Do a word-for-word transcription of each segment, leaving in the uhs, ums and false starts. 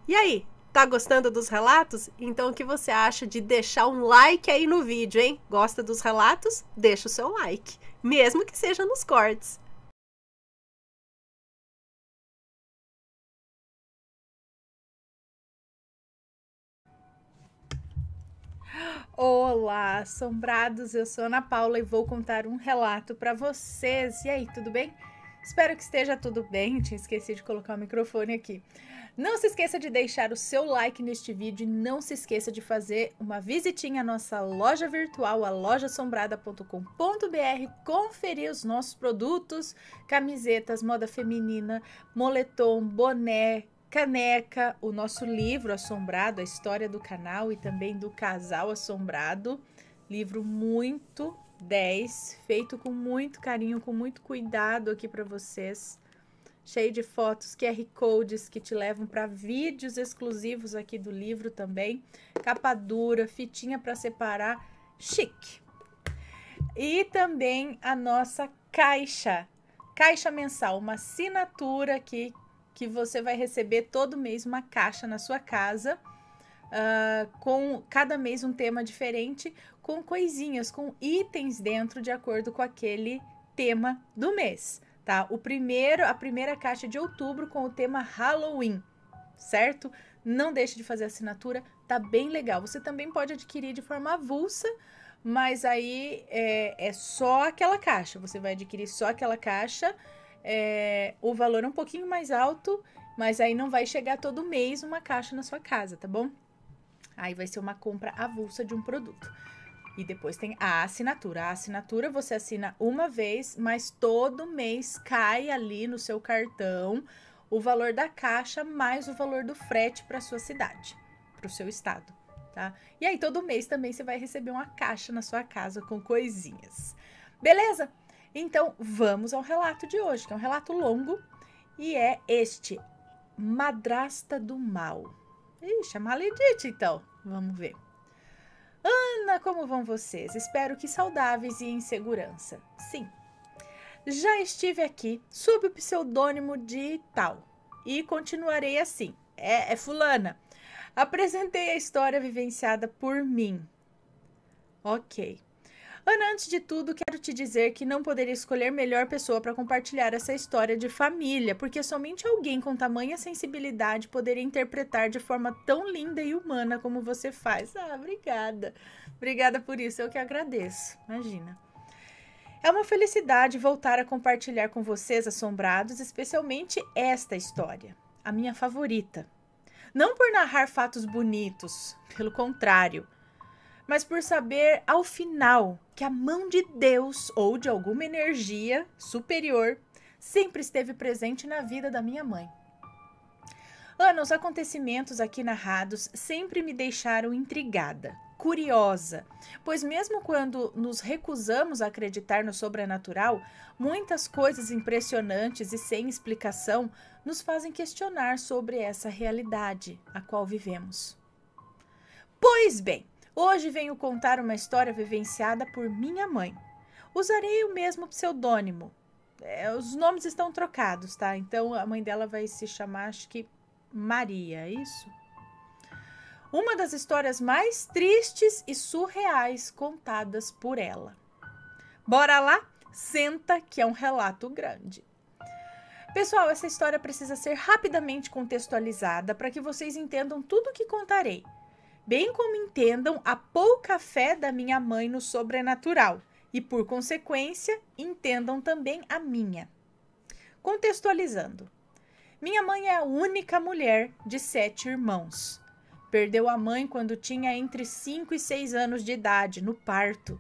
E aí, tá gostando dos relatos? Então o que você acha de deixar um like aí no vídeo, hein? Gosta dos relatos? Deixa o seu like, mesmo que seja nos cortes. Olá, assombrados! Eu sou Ana Paula e vou contar um relato para vocês. E aí, tudo bem? Espero que esteja tudo bem. Tinha esquecido de colocar o microfone aqui. Não se esqueça de deixar o seu like neste vídeo e não se esqueça de fazer uma visitinha à nossa loja virtual, a loja assombrada ponto com ponto br, conferir os nossos produtos, camisetas, moda feminina, moletom, boné, caneca, o nosso livro Assombrado, a história do canal e também do casal assombrado, livro muito dez, feito com muito carinho, com muito cuidado aqui para vocês, cheio de fotos, Q R codes que te levam para vídeos exclusivos aqui do livro também, capa dura, fitinha para separar, chique. E também a nossa caixa, caixa mensal, uma assinatura aqui que você vai receber todo mês uma caixa na sua casa, uh, com cada mês um tema diferente, com coisinhas, com itens dentro de acordo com aquele tema do mês, tá? O primeiro, a primeira caixa de outubro com o tema Halloween, certo? Não deixe de fazer a assinatura, tá bem legal. Você também pode adquirir de forma avulsa, mas aí é, é só aquela caixa, você vai adquirir só aquela caixa. É, o valor é um pouquinho mais alto, mas aí não vai chegar todo mês uma caixa na sua casa, tá bom? Aí vai ser uma compra avulsa de um produto. E depois tem a assinatura. A assinatura você assina uma vez, mas todo mês cai ali no seu cartão o valor da caixa mais o valor do frete para sua cidade, para o seu estado, tá? E aí todo mês também você vai receber uma caixa na sua casa com coisinhas. Beleza? Então, vamos ao relato de hoje, que é um relato longo, e é este, Madrasta do Mal. Ixi, é maledite, então. Vamos ver. Ana, como vão vocês? Espero que saudáveis e em segurança. Sim. Já estive aqui sob o pseudônimo de tal, e continuarei assim. É, é fulana. Apresentei a história vivenciada por mim. Ok. Ana, antes de tudo, quero te dizer que não poderia escolher melhor pessoa para compartilhar essa história de família, porque somente alguém com tamanha sensibilidade poderia interpretar de forma tão linda e humana como você faz. Ah, obrigada. Obrigada por isso, eu que agradeço. Imagina. É uma felicidade voltar a compartilhar com vocês, assombrados, especialmente esta história, a minha favorita. Não por narrar fatos bonitos, pelo contrário, mas por saber, ao final, que a mão de Deus ou de alguma energia superior sempre esteve presente na vida da minha mãe. Ana, os acontecimentos aqui narrados sempre me deixaram intrigada, curiosa, pois mesmo quando nos recusamos a acreditar no sobrenatural, muitas coisas impressionantes e sem explicação nos fazem questionar sobre essa realidade a qual vivemos. Pois bem, hoje venho contar uma história vivenciada por minha mãe. Usarei o mesmo pseudônimo. É, os nomes estão trocados, tá? Então a mãe dela vai se chamar, acho que Maria, é isso? Uma das histórias mais tristes e surreais contadas por ela. Bora lá? Senta que é um relato grande. Pessoal, essa história precisa ser rapidamente contextualizada para que vocês entendam tudo o que contarei, bem como entendam a pouca fé da minha mãe no sobrenatural e, por consequência, entendam também a minha. Contextualizando. Minha mãe é a única mulher de sete irmãos. Perdeu a mãe quando tinha entre cinco e seis anos de idade, no parto.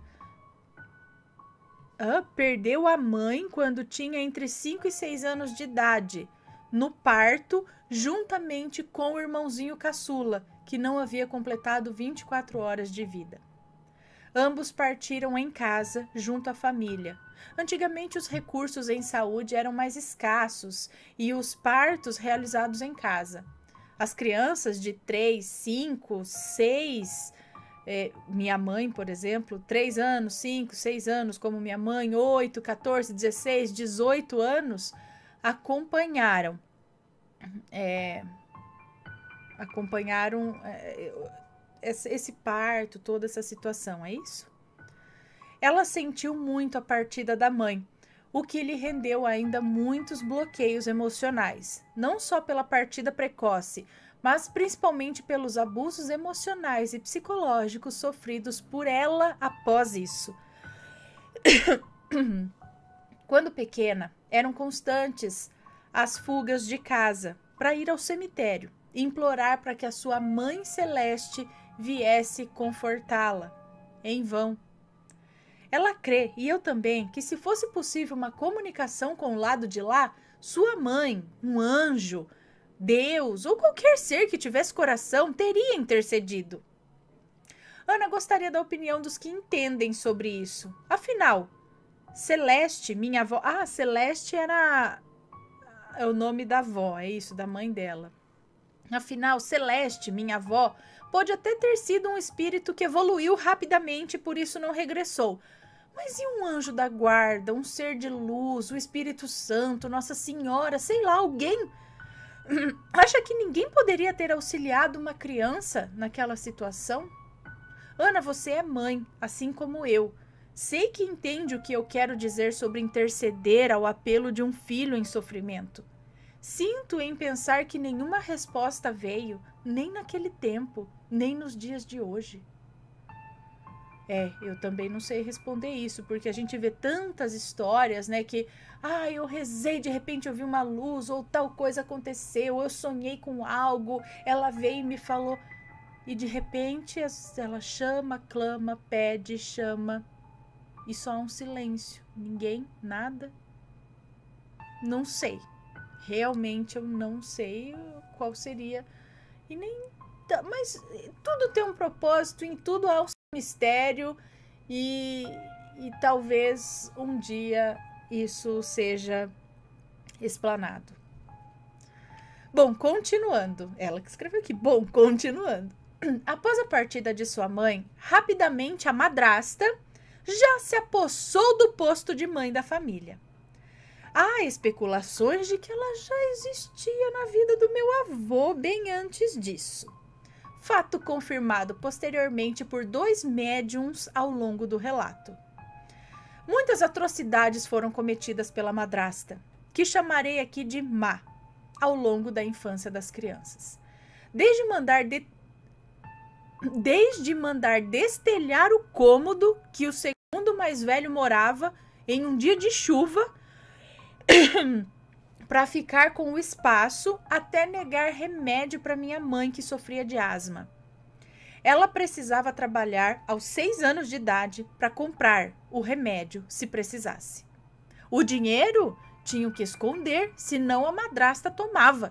Ah, perdeu a mãe quando tinha entre cinco e seis anos de idade, no parto, juntamente com o irmãozinho caçula, que não havia completado vinte e quatro horas de vida. Ambos partiram em casa, junto à família. Antigamente, os recursos em saúde eram mais escassos e os partos realizados em casa. As crianças de três, cinco, seis, eh, minha mãe, por exemplo, três anos, cinco, seis anos, como minha mãe, oito, quatorze, dezesseis, dezoito anos, acompanharam. É, acompanharam é, esse, esse parto, toda essa situação, é isso? Ela sentiu muito a partida da mãe, o que lhe rendeu ainda muitos bloqueios emocionais, não só pela partida precoce, mas principalmente pelos abusos emocionais e psicológicos sofridos por ela após isso. Quando pequena, eram constantes as fugas de casa para ir ao cemitério e implorar para que a sua mãe celeste viesse confortá-la. Em vão. Ela crê, e eu também, que se fosse possível uma comunicação com o lado de lá, sua mãe, um anjo, Deus ou qualquer ser que tivesse coração teria intercedido. Ana gostaria da opinião dos que entendem sobre isso. Afinal, Celeste, minha avó... Ah, Celeste era é o nome da avó, é isso, da mãe dela. Afinal, Celeste, minha avó, pode até ter sido um espírito que evoluiu rapidamente e por isso não regressou. Mas e um anjo da guarda, um ser de luz, o Espírito Santo, Nossa Senhora, sei lá, alguém? Acha que ninguém poderia ter auxiliado uma criança naquela situação? Ana, você é mãe, assim como eu. Sei que entende o que eu quero dizer sobre interceder ao apelo de um filho em sofrimento. Sinto em pensar que nenhuma resposta veio, nem naquele tempo, nem nos dias de hoje. É, eu também não sei responder isso, porque a gente vê tantas histórias, né, que, ah, eu rezei, de repente eu vi uma luz, ou tal coisa aconteceu, eu sonhei com algo, ela veio e me falou, e de repente ela chama, clama, pede, chama, e só há um silêncio, ninguém, nada, não sei, realmente eu não sei qual seria, e nem, mas tudo tem um propósito, em tudo há um mistério e, e talvez um dia isso seja explanado. Bom, continuando, ela que escreveu aqui, bom, continuando. Após a partida de sua mãe, rapidamente a madrasta já se apossou do posto de mãe da família. Há especulações de que ela já existia na vida do meu avô bem antes disso. Fato confirmado posteriormente por dois médiums ao longo do relato. Muitas atrocidades foram cometidas pela madrasta, que chamarei aqui de má, ao longo da infância das crianças. Desde mandar, de... Desde mandar destelhar o cômodo que o segundo mais velho morava em um dia de chuva para ficar com o espaço, até negar remédio para minha mãe que sofria de asma. Ela precisava trabalhar aos seis anos de idade para comprar o remédio se precisasse. O dinheiro tinham que esconder, senão a madrasta tomava.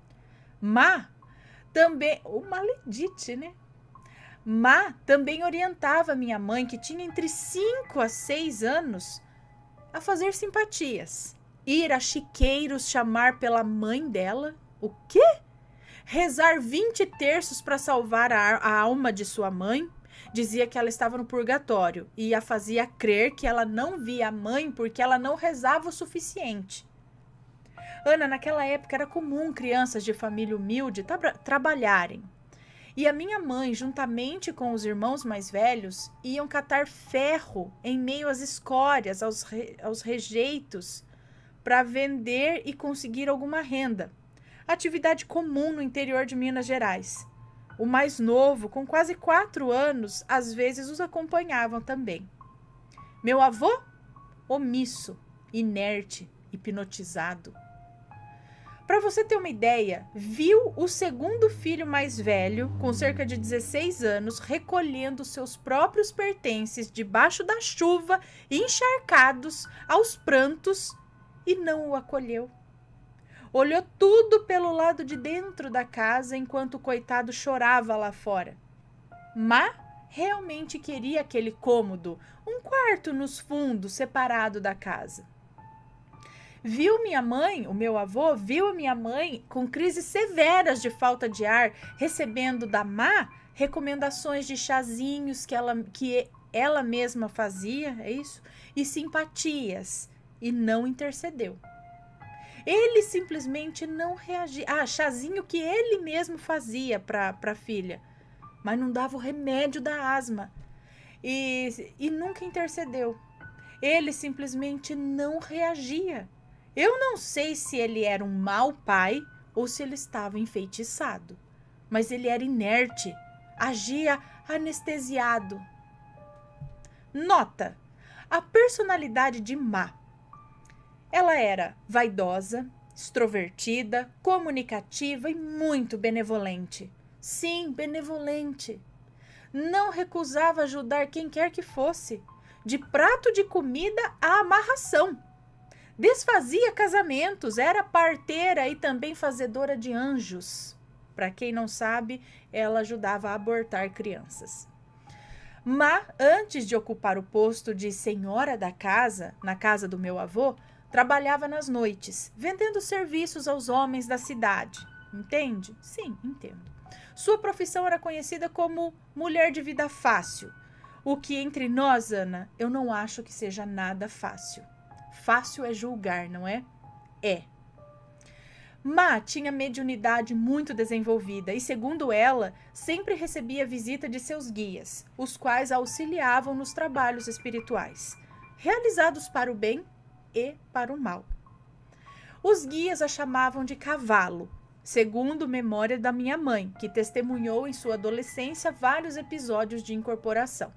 Má também, o maledite, né? Má também orientava minha mãe, que tinha entre cinco a seis anos, a fazer simpatias. Ir a chiqueiros chamar pela mãe dela? O quê? Rezar vinte terços para salvar a, a alma de sua mãe? Dizia que ela estava no purgatório e a fazia crer que ela não via a mãe porque ela não rezava o suficiente. Ana, naquela época era comum crianças de família humilde tra trabalharem. E a minha mãe, juntamente com os irmãos mais velhos, iam catar ferro em meio às escórias, aos, re aos rejeitos, para vender e conseguir alguma renda. Atividade comum no interior de Minas Gerais. O mais novo, com quase quatro anos, às vezes os acompanhavam também. Meu avô, omisso, inerte, hipnotizado. Para você ter uma ideia, viu o segundo filho mais velho, com cerca de dezesseis anos, recolhendo seus próprios pertences debaixo da chuva, encharcados, aos prantos, e não o acolheu. Olhou tudo pelo lado de dentro da casa enquanto o coitado chorava lá fora. Má realmente queria aquele cômodo, um quarto nos fundos, separado da casa. Viu minha mãe, o meu avô, viu a minha mãe com crises severas de falta de ar, recebendo da Má recomendações de chazinhos que ela, que ela mesma fazia, é isso? E simpatias, e não intercedeu. Ele simplesmente não reagia. Ah, chazinho que ele mesmo fazia para a filha, mas não dava o remédio da asma. E, e nunca intercedeu. Ele simplesmente não reagia. Eu não sei se ele era um mau pai ou se ele estava enfeitiçado, mas ele era inerte, agia anestesiado. Nota: a personalidade de Ma. Ela era vaidosa, extrovertida, comunicativa e muito benevolente. Sim, benevolente. Não recusava ajudar quem quer que fosse, de prato de comida à amarração. Desfazia casamentos, era parteira e também fazedora de anjos. Para quem não sabe, ela ajudava a abortar crianças. Ma, antes de ocupar o posto de senhora da casa, na casa do meu avô, trabalhava nas noites, vendendo serviços aos homens da cidade. Entende? Sim, entendo. Sua profissão era conhecida como mulher de vida fácil. O que entre nós, Ana, eu não acho que seja nada fácil. Fácil é julgar, não é? É. Ma tinha mediunidade muito desenvolvida e, segundo ela, sempre recebia visita de seus guias, os quais auxiliavam nos trabalhos espirituais, realizados para o bem e para o mal. Os guias a chamavam de cavalo, segundo memória da minha mãe, que testemunhou em sua adolescência vários episódios de incorporação.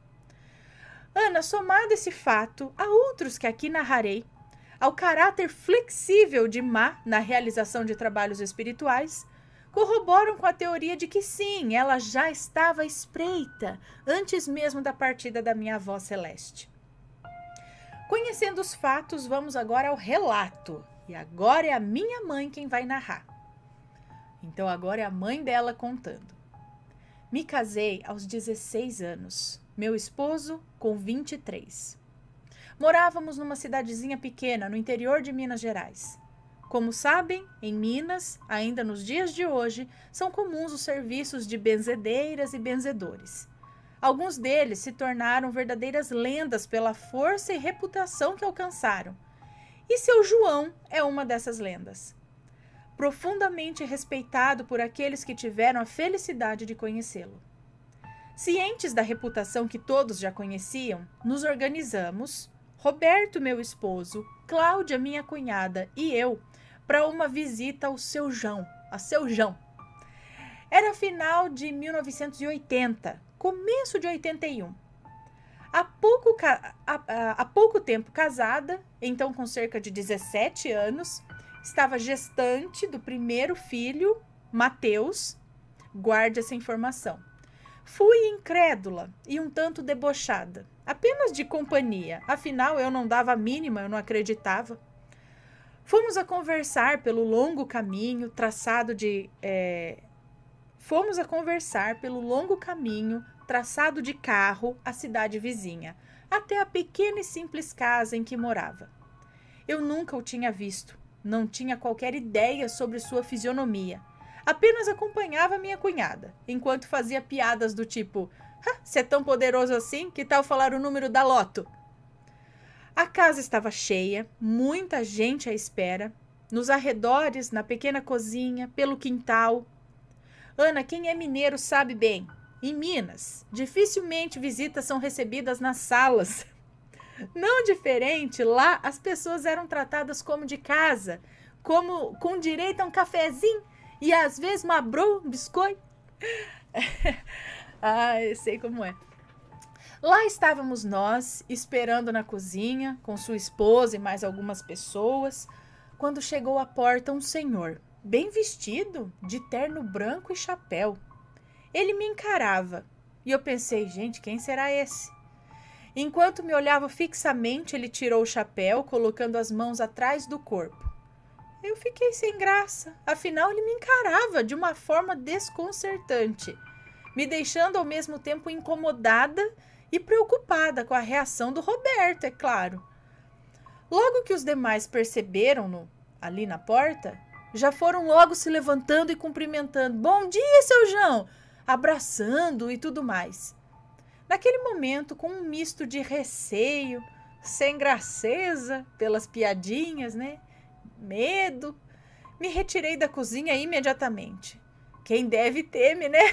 Ana, somado esse fato a outros que aqui narrarei, ao caráter flexível de Ma na realização de trabalhos espirituais, corroboram com a teoria de que sim, ela já estava à espreita antes mesmo da partida da minha avó celeste. Conhecendo os fatos, vamos agora ao relato. E agora é a minha mãe quem vai narrar. Então agora é a mãe dela contando. Me casei aos dezesseis anos. Meu esposo com vinte e três. Morávamos numa cidadezinha pequena no interior de Minas Gerais. Como sabem, em Minas, ainda nos dias de hoje, são comuns os serviços de benzedeiras e benzedores. Alguns deles se tornaram verdadeiras lendas pela força e reputação que alcançaram. E seu João é uma dessas lendas. Profundamente respeitado por aqueles que tiveram a felicidade de conhecê-lo. Cientes da reputação que todos já conheciam, nos organizamos, Roberto, meu esposo, Cláudia, minha cunhada, e eu, para uma visita ao seu João, a seu João. Era final de mil novecentos e oitenta, começo de oitenta e um. Há pouco, há, há, há pouco tempo casada, então com cerca de dezessete anos, estava gestante do primeiro filho, Mateus. Guarde essa informação. Fui incrédula e um tanto debochada, apenas de companhia, afinal eu não dava a mínima, eu não acreditava. Fomos a conversar pelo longo caminho traçado de... É, fomos a conversar pelo longo caminho traçado de carro à cidade vizinha, até a pequena e simples casa em que morava. Eu nunca o tinha visto, não tinha qualquer ideia sobre sua fisionomia. Apenas acompanhava minha cunhada, enquanto fazia piadas do tipo: ah, "Se é tão poderoso assim, que tal falar o número da loto?" A casa estava cheia, muita gente à espera, nos arredores, na pequena cozinha, pelo quintal. Ana, quem é mineiro sabe bem. Em Minas, dificilmente visitas são recebidas nas salas. Não diferente, lá as pessoas eram tratadas como de casa, como com direito a um cafezinho e às vezes uma broa, um biscoito. Ah, eu sei como é. Lá estávamos nós, esperando na cozinha, com sua esposa e mais algumas pessoas, quando chegou à porta um senhor, bem vestido, de terno branco e chapéu. Ele me encarava e eu pensei, gente, quem será esse? Enquanto me olhava fixamente, ele tirou o chapéu, colocando as mãos atrás do corpo. Eu fiquei sem graça, afinal ele me encarava de uma forma desconcertante, me deixando ao mesmo tempo incomodada e preocupada com a reação do Roberto, é claro. Logo que os demais perceberam-no, ali na porta, já foram logo se levantando e cumprimentando. Bom dia, seu João! Abraçando e tudo mais. Naquele momento, com um misto de receio, sem graceza pelas piadinhas, né? medo. Me retirei da cozinha imediatamente. Quem deve teme, né?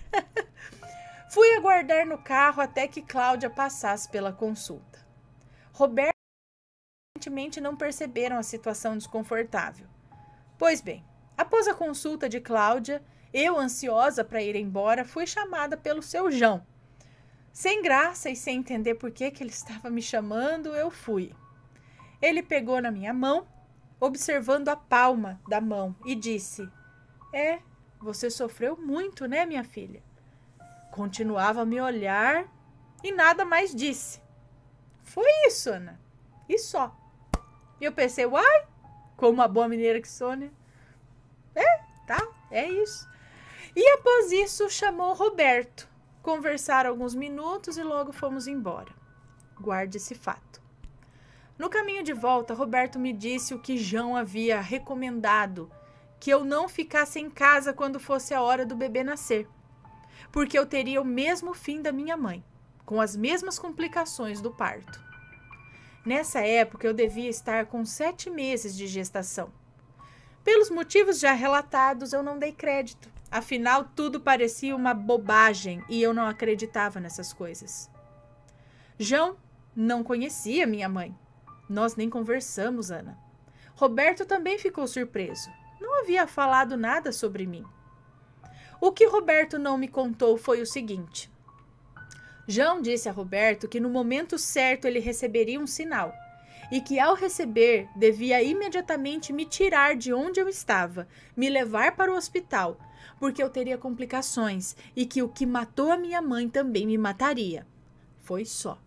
Fui aguardar no carro até que Cláudia passasse pela consulta. Roberto aparentemente não perceberam a situação desconfortável. Pois bem, após a consulta de Cláudia, eu, ansiosa para ir embora, fui chamada pelo seu João. Sem graça e sem entender por que, que ele estava me chamando, eu fui. Ele pegou na minha mão, observando a palma da mão, e disse: É, você sofreu muito, né, minha filha? Continuava a me olhar e nada mais disse. Foi isso, Ana. E só. E eu pensei, uai, como uma boa mineira que sou, né? É, tá, é isso. E após isso, chamou Roberto. Conversaram alguns minutos e logo fomos embora. Guarde esse fato. No caminho de volta, Roberto me disse o que João havia recomendado, que eu não ficasse em casa quando fosse a hora do bebê nascer, porque eu teria o mesmo fim da minha mãe, com as mesmas complicações do parto. Nessa época, eu devia estar com sete meses de gestação. Pelos motivos já relatados, eu não dei crédito. Afinal, tudo parecia uma bobagem e eu não acreditava nessas coisas. João não conhecia minha mãe. Nós nem conversamos, Ana. Roberto também ficou surpreso. Não havia falado nada sobre mim. O que Roberto não me contou foi o seguinte. João disse a Roberto que no momento certo ele receberia um sinal e que ao receber devia imediatamente me tirar de onde eu estava, me levar para o hospital, porque eu teria complicações e que o que matou a minha mãe também me mataria. Foi só.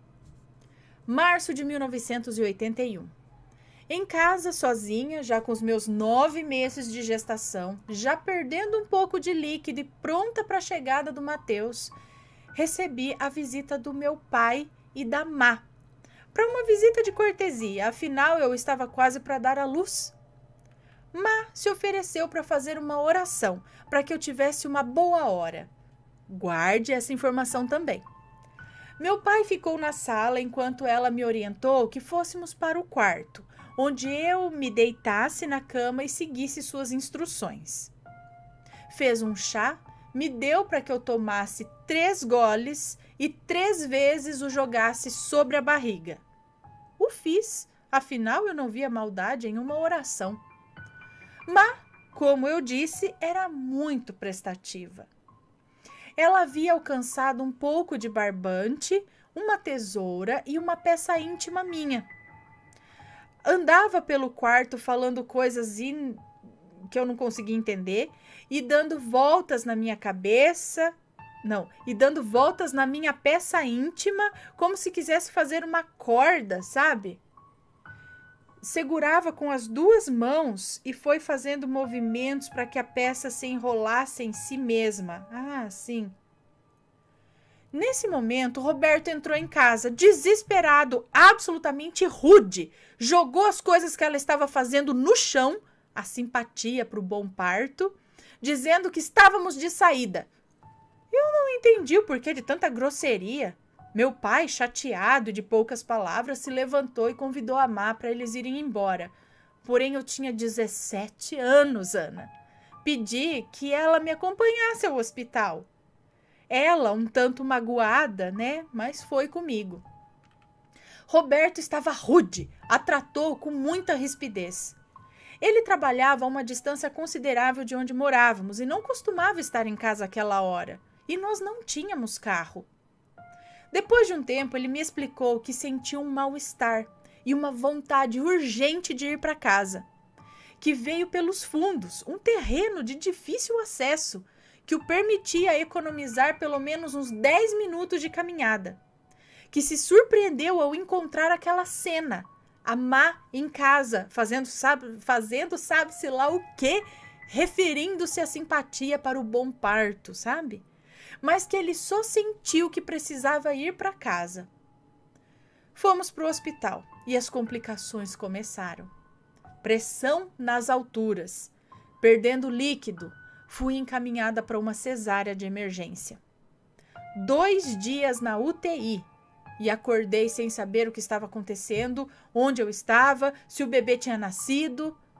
Março de mil novecentos e oitenta e um. Em casa, sozinha, já com os meus nove meses de gestação, já perdendo um pouco de líquido e pronta para a chegada do Mateus, recebi a visita do meu pai e da Má, para uma visita de cortesia, afinal eu estava quase para dar à luz. Má se ofereceu para fazer uma oração, para que eu tivesse uma boa hora. Guarde essa informação também. Meu pai ficou na sala enquanto ela me orientou que fôssemos para o quarto, onde eu me deitasse na cama e seguisse suas instruções. Fez um chá, me deu para que eu tomasse três goles e três vezes o jogasse sobre a barriga. O fiz, afinal eu não via maldade em uma oração. Mas, como eu disse, era muito prestativa. Ela havia alcançado um pouco de barbante, uma tesoura e uma peça íntima minha. Andava pelo quarto falando coisas in... que eu não conseguia entender e dando voltas na minha cabeça, não, e dando voltas na minha peça íntima, como se quisesse fazer uma corda, sabe? Segurava com as duas mãos e foi fazendo movimentos para que a peça se enrolasse em si mesma. Ah, sim. Nesse momento, Roberto entrou em casa, desesperado, absolutamente rude. Jogou as coisas que ela estava fazendo no chão, a simpatia para o bom parto, dizendo que estávamos de saída. Eu não entendi o porquê de tanta grosseria. Meu pai, chateado e de poucas palavras, se levantou e convidou a Má para eles irem embora. Porém, eu tinha dezessete anos, Ana. Pedi que ela me acompanhasse ao hospital. Ela, um tanto magoada, né? Mas foi comigo. Roberto estava rude, a tratou com muita rispidez. Ele trabalhava a uma distância considerável de onde morávamos e não costumava estar em casa àquela hora. E nós não tínhamos carro. Depois de um tempo, ele me explicou que sentia um mal-estar e uma vontade urgente de ir para casa, que veio pelos fundos, um terreno de difícil acesso, que o permitia economizar pelo menos uns dez minutos de caminhada, que se surpreendeu ao encontrar aquela cena, a Má em casa, fazendo sabe, fazendo sabe-se lá o quê, referindo-se à simpatia para o bom parto, sabe? Mas que ele só sentiu que precisava ir para casa. Fomos para o hospital e as complicações começaram. Pressão nas alturas, perdendo líquido, fui encaminhada para uma cesárea de emergência. Dois dias na U T I e acordei sem saber o que estava acontecendo, onde eu estava, se o bebê tinha nascido.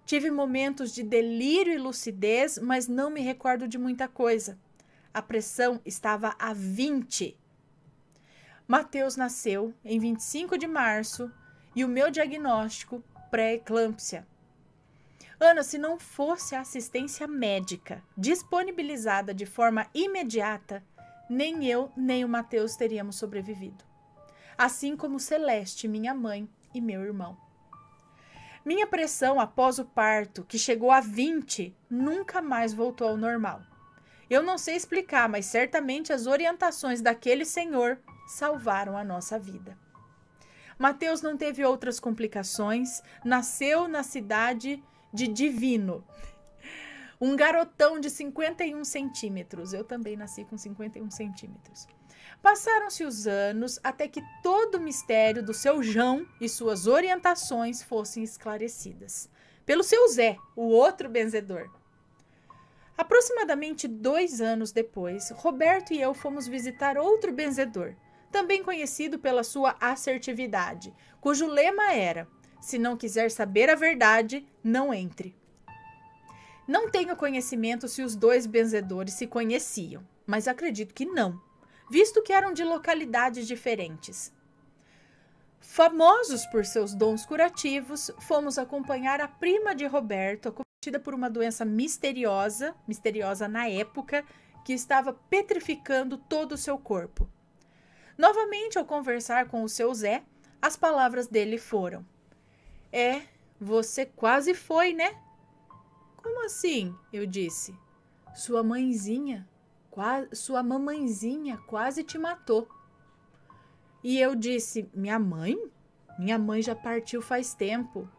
Tive momentos de delírio e lucidez, mas não me recordo de muita coisa. A pressão estava a vinte. Mateus nasceu em vinte e cinco de março e o meu diagnóstico, pré-eclâmpsia. Ana, se não fosse a assistência médica disponibilizada de forma imediata, nem eu nem o Mateus teríamos sobrevivido. Assim como Celeste, minha mãe, e meu irmão. Minha pressão após o parto, que chegou a vinte, nunca mais voltou ao normal. Eu não sei explicar, mas certamente as orientações daquele senhor salvaram a nossa vida. Mateus não teve outras complicações, nasceu na cidade de Divino. Um garotão de cinquenta e um centímetros. Eu também nasci com cinquenta e um centímetros. Passaram-se os anos até que todo o mistério do seu João e suas orientações fossem esclarecidas. Pelo seu Zé, o outro benzedor. Aproximadamente dois anos depois, Roberto e eu fomos visitar outro benzedor, também conhecido pela sua assertividade, cujo lema era: se não quiser saber a verdade, não entre. Não tenho conhecimento se os dois benzedores se conheciam, mas acredito que não, visto que eram de localidades diferentes. Famosos por seus dons curativos, fomos acompanhar a prima de Roberto, acometida por uma doença misteriosa, misteriosa na época, que estava petrificando todo o seu corpo. Novamente, ao conversar com o seu Zé, as palavras dele foram: é, você quase foi, né? Como assim? Eu disse. Sua mãezinha, quase, sua mamãezinha quase te matou. E eu disse, minha mãe? Minha mãe já partiu faz tempo.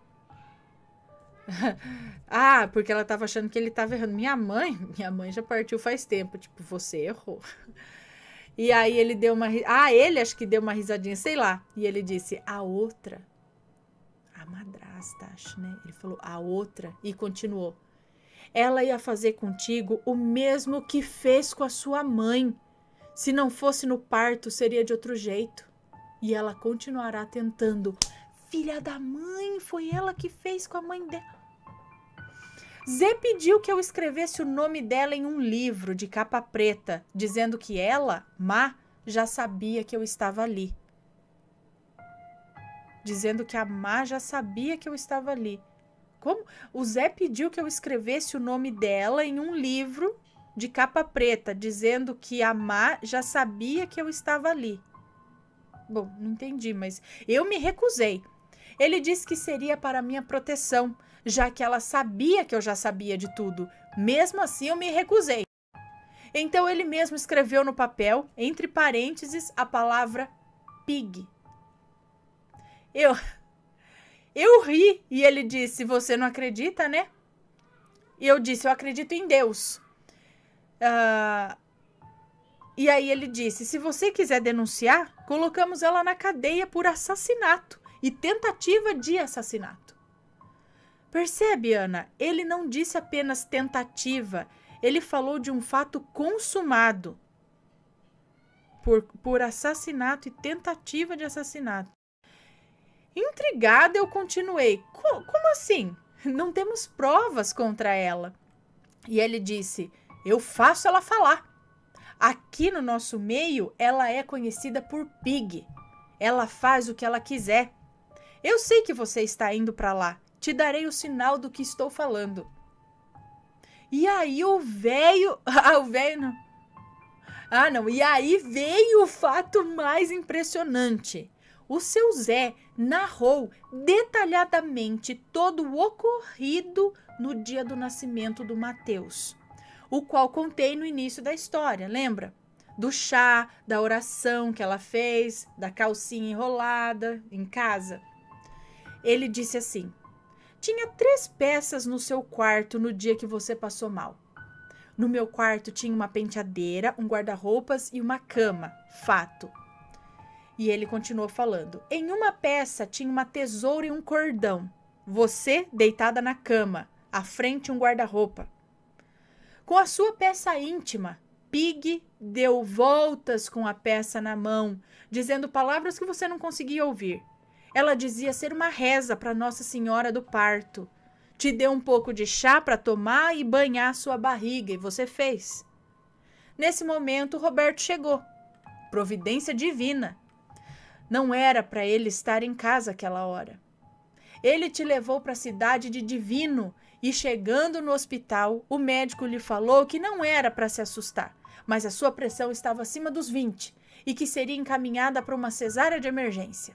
Ah, porque ela estava achando que ele estava errando. Minha mãe? Minha mãe já partiu faz tempo. Tipo, você errou. E aí ele deu uma... Ah, ele acho que deu uma risadinha, sei lá. E ele disse, a outra... A madrasta, acho, né? Ele falou, a outra. E continuou. Ela ia fazer contigo o mesmo que fez com a sua mãe. Se não fosse no parto, seria de outro jeito. E ela continuará tentando. Filha da mãe, foi ela que fez com a mãe dela. Zé pediu que eu escrevesse o nome dela em um livro de capa preta, dizendo que ela, Má, já sabia que eu estava ali. Dizendo que a Má já sabia que eu estava ali. Como? O Zé pediu que eu escrevesse o nome dela em um livro de capa preta, dizendo que a Má já sabia que eu estava ali. Bom, não entendi, mas eu me recusei. Ele disse que seria para minha proteção, já que ela sabia que eu já sabia de tudo. Mesmo assim, eu me recusei. Então, ele mesmo escreveu no papel, entre parênteses, a palavra pig. Eu, eu ri e ele disse, você não acredita, né? E eu disse, eu acredito em Deus. Ah... E aí ele disse, se você quiser denunciar, colocamos ela na cadeia por assassinato e tentativa de assassinato. Percebe, Ana? Ele não disse apenas tentativa, ele falou de um fato consumado por, por assassinato e tentativa de assassinato. Intrigada, eu continuei, Co- como assim? Não temos provas contra ela. E ele disse, eu faço ela falar. Aqui no nosso meio, ela é conhecida por Pig. Ela faz o que ela quiser. Eu sei que você está indo para lá. Te darei o sinal do que estou falando. E aí o velho... Ah, o velho não... Ah, não. E aí veio o fato mais impressionante. O seu Zé narrou detalhadamente todo o ocorrido no dia do nascimento do Mateus, o qual contei no início da história, lembra? Do chá, da oração que ela fez, da calcinha enrolada em casa. Ele disse assim, tinha três peças no seu quarto no dia que você passou mal. No meu quarto tinha uma penteadeira, um guarda-roupas e uma cama, fato. E ele continuou falando, em uma peça tinha uma tesoura e um cordão. Você deitada na cama, à frente um guarda-roupa. Com a sua peça íntima, Pig deu voltas com a peça na mão, dizendo palavras que você não conseguia ouvir. Ela dizia ser uma reza para Nossa Senhora do Parto. Te deu um pouco de chá para tomar e banhar sua barriga, e você fez. Nesse momento, Roberto chegou. Providência divina. Não era para ele estar em casa aquela hora. Ele te levou para a cidade de Divino e, chegando no hospital, o médico lhe falou que não era para se assustar, mas a sua pressão estava acima dos vinte e que seria encaminhada para uma cesárea de emergência.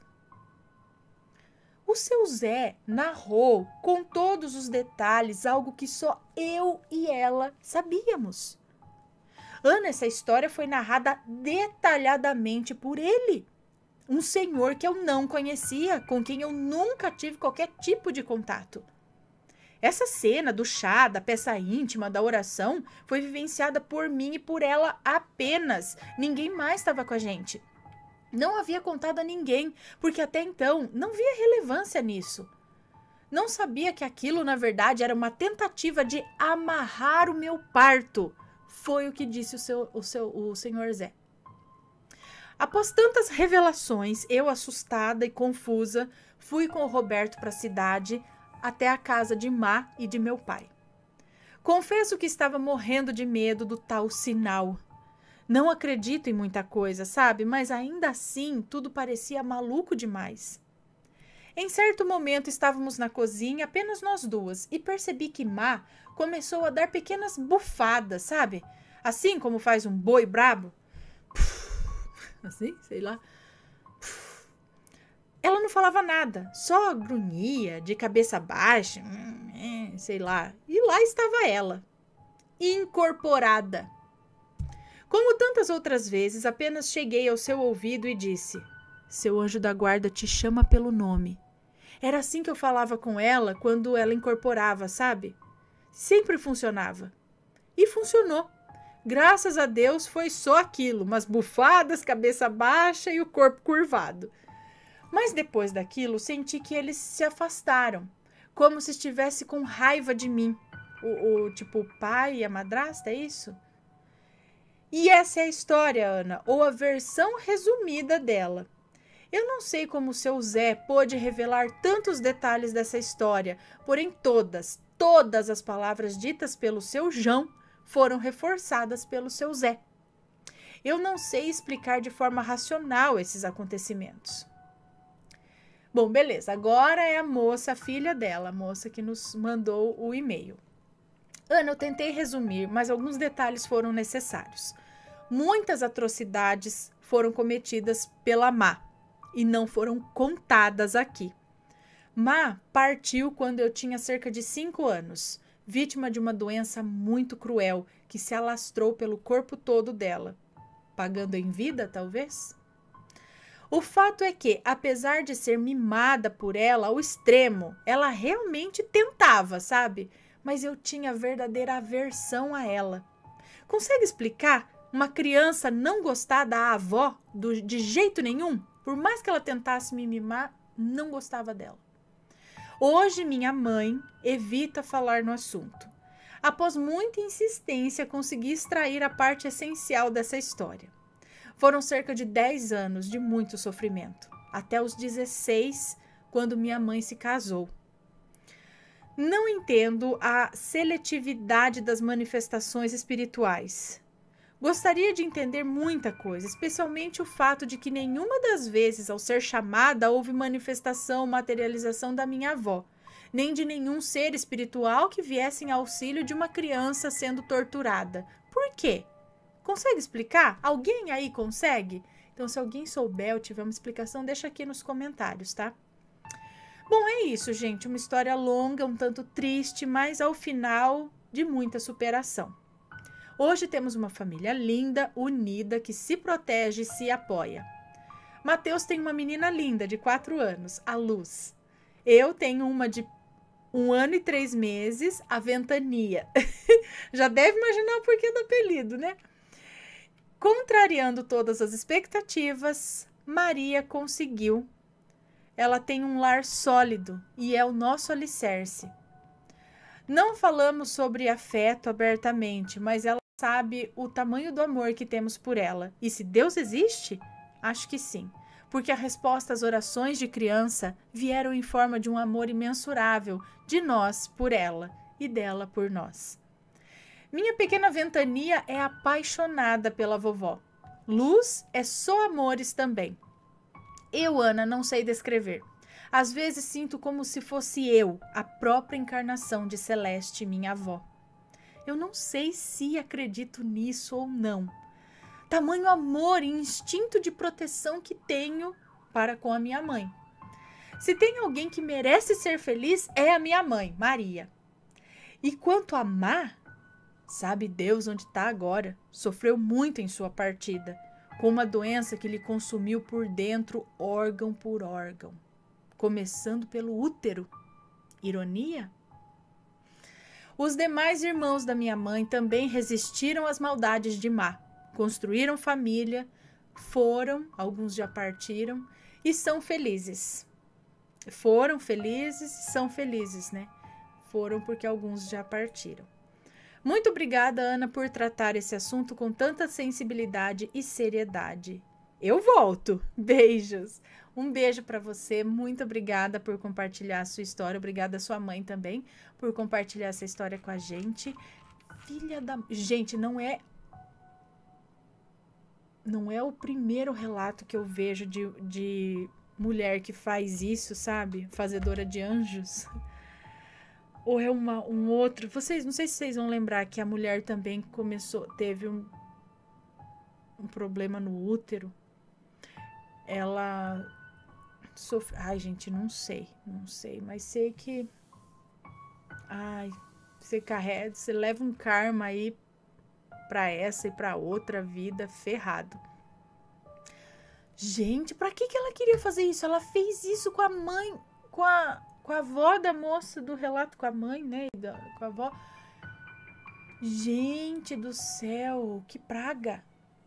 O seu Zé narrou com todos os detalhes algo que só eu e ela sabíamos. Ana, essa história foi narrada detalhadamente por ele. Um senhor que eu não conhecia, com quem eu nunca tive qualquer tipo de contato. Essa cena do chá, da peça íntima, da oração, foi vivenciada por mim e por ela apenas. Ninguém mais estava com a gente. Não havia contado a ninguém, porque até então não via relevância nisso. Não sabia que aquilo, na verdade, era uma tentativa de amarrar o meu parto. Foi o que disse o, seu, o, seu, o senhor Zé. Após tantas revelações, eu, assustada e confusa, fui com o Roberto para a cidade, até a casa de Má e de meu pai. Confesso que estava morrendo de medo do tal sinal. Não acredito em muita coisa, sabe? Mas ainda assim, tudo parecia maluco demais. Em certo momento, estávamos na cozinha, apenas nós duas, e percebi que Má começou a dar pequenas bufadas, sabe? Assim como faz um boi brabo. Assim, sei lá. Ela não falava nada, só grunhia, de cabeça baixa, sei lá. E lá estava ela, incorporada. Como tantas outras vezes, apenas cheguei ao seu ouvido e disse: seu anjo da guarda te chama pelo nome. Era assim que eu falava com ela quando ela incorporava, sabe? Sempre funcionava. E funcionou. Graças a Deus foi só aquilo, umas bufadas, cabeça baixa e o corpo curvado. Mas depois daquilo, senti que eles se afastaram, como se estivesse com raiva de mim. O, o tipo, o pai e a madrasta, é isso? E essa é a história, Ana, ou a versão resumida dela. Eu não sei como o seu Zé pôde revelar tantos detalhes dessa história, porém todas, todas as palavras ditas pelo seu João foram reforçadas pelo seu Zé. Eu não sei explicar de forma racional esses acontecimentos. Bom, beleza, agora é a moça, a filha dela, a moça que nos mandou o e-mail. Ana, eu tentei resumir, mas alguns detalhes foram necessários. Muitas atrocidades foram cometidas pela Má e não foram contadas aqui. Má partiu quando eu tinha cerca de cinco anos, vítima de uma doença muito cruel que se alastrou pelo corpo todo dela. Pagando em vida, talvez? O fato é que, apesar de ser mimada por ela ao extremo, ela realmente tentava, sabe? Mas eu tinha verdadeira aversão a ela. Consegue explicar uma criança não gostar da avó do, de jeito nenhum? Por mais que ela tentasse me mimar, não gostava dela. Hoje, minha mãe evita falar no assunto. Após muita insistência, consegui extrair a parte essencial dessa história. Foram cerca de dez anos de muito sofrimento, até os dezesseis, quando minha mãe se casou. Não entendo a seletividade das manifestações espirituais. Gostaria de entender muita coisa, especialmente o fato de que nenhuma das vezes, ao ser chamada, houve manifestação, materialização da minha avó, nem de nenhum ser espiritual que viesse em auxílio de uma criança sendo torturada. Por quê? Consegue explicar? Alguém aí consegue? Então, se alguém souber ou tiver uma explicação, deixa aqui nos comentários, tá? Bom, é isso, gente. Uma história longa, um tanto triste, mas ao final de muita superação. Hoje temos uma família linda, unida, que se protege e se apoia. Mateus tem uma menina linda de quatro anos, a Luz. Eu tenho uma de um ano e três meses, a Ventania. Já deve imaginar o porquê do apelido, né? Contrariando todas as expectativas, Maria conseguiu. Ela tem um lar sólido e é o nosso alicerce. Não falamos sobre afeto abertamente, mas ela sabe o tamanho do amor que temos por ela. E se Deus existe? Acho que sim. porque a resposta às orações de criança vieram em forma de um amor imensurável de nós por ela e dela por nós. Minha pequena Ventania é apaixonada pela vovó. Luz é só amores também. Eu, Ana, não sei descrever. Às vezes sinto como se fosse eu, a própria encarnação de Celeste, minha avó. Eu não sei se acredito nisso ou não. Tamanho amor e instinto de proteção que tenho para com a minha mãe. Se tem alguém que merece ser feliz, é a minha mãe, Maria. E quanto a Má, sabe Deus onde está agora, sofreu muito em sua partida, com uma doença que lhe consumiu por dentro, órgão por órgão, começando pelo útero. Ironia? Os demais irmãos da minha mãe também resistiram às maldades de Má, construíram família, foram, alguns já partiram, e são felizes. Foram felizes e são felizes, né? Foram porque alguns já partiram. Muito obrigada, Ana, por tratar esse assunto com tanta sensibilidade e seriedade. Eu volto. Beijos. Um beijo para você. Muito obrigada por compartilhar a sua história. Obrigada à sua mãe também por compartilhar essa história com a gente. Filha da... Gente, não é... Não é o primeiro relato que eu vejo de, de mulher que faz isso, sabe? Fazedora de anjos. Ou é uma, um outro... Vocês, não sei se vocês vão lembrar que a mulher também começou... Teve um, um problema no útero. Ela sofreu... Ai, gente, não sei. Não sei, mas sei que... Ai, você carrega... Você leva um karma aí pra essa e pra outra vida ferrado. Gente, pra que que ela queria fazer isso? Ela fez isso com a mãe... Com a... Com a avó da moça do relato, com a mãe, né? Da, com a avó. Gente do céu, que praga.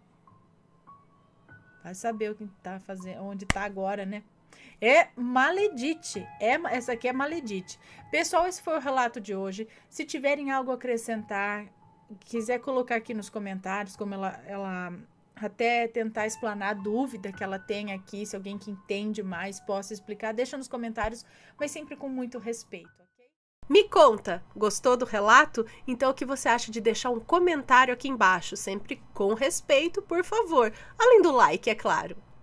Vai saber o que tá fazendo, onde tá agora, né? É maledite. É, essa aqui é maledite. Pessoal, esse foi o relato de hoje. Se tiverem algo a acrescentar, quiser colocar aqui nos comentários, como ela... ela até tentar explanar a dúvida que ela tem aqui, se alguém que entende mais possa explicar, deixa nos comentários, mas sempre com muito respeito, ok? Me conta, gostou do relato? Então o que você acha de deixar um comentário aqui embaixo, sempre com respeito, por favor, além do like, é claro.